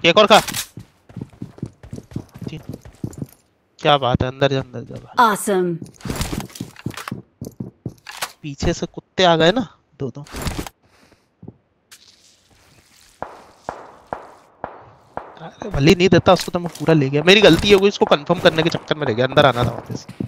एक और खा। क्या बात है, अंदर जा अंदर जा। Awesome. पीछे से कुत्ते आ गए ना, दो दो। अरे भले नहीं देता उसको तो मैं पूरा ले गया, मेरी गलती है, वो इसको कंफर्म करने के चक्कर में रह गया, अंदर आना था वापस।